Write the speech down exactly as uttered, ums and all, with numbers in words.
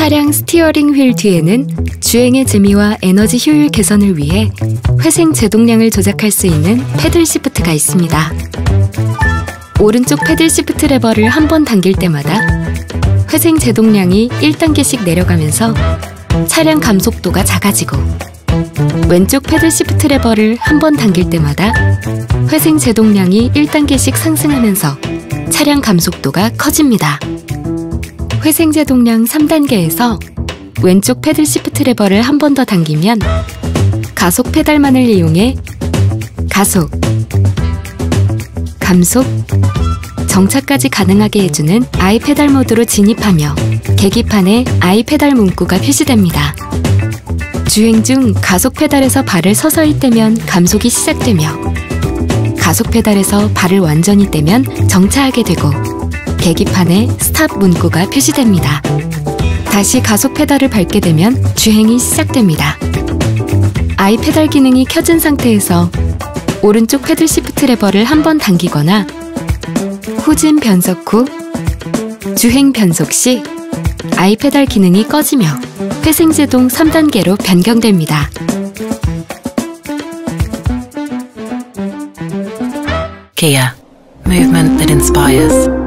차량 스티어링 휠 뒤에는 주행의 재미와 에너지 효율 개선을 위해 회생 제동량을 조작할 수 있는 패들 시프트가 있습니다. 오른쪽 패들 시프트 레버를 한 번 당길 때마다 회생 제동량이 일 단계씩 내려가면서 차량 감속도가 작아지고, 왼쪽 패들 시프트 레버를 한 번 당길 때마다 회생 제동량이 일 단계씩 상승하면서 차량 감속도가 커집니다. 회생 제동량 삼 단계에서 왼쪽 패들 시프트 레버를 한 번 더 당기면 가속 페달만을 이용해 가속, 감속, 정차까지 가능하게 해주는 I 페달 모드로 진입하며 계기판에 I 페달 문구가 표시됩니다. 주행 중 가속 페달에서 발을 서서히 떼면 감속이 시작되며, 가속 페달에서 발을 완전히 떼면 정차하게 되고 계기판에 스탑 문구가 표시됩니다. 다시 가속 페달을 밟게 되면 주행이 시작됩니다. I 페달 기능이 켜진 상태에서 오른쪽 패들 시프트 레버를 한 번 당기거나 후진 변속 후 주행 변속 시 I 페달 기능이 꺼지며 회생 제동 삼 단계로 변경됩니다. Kia. Movement that inspires.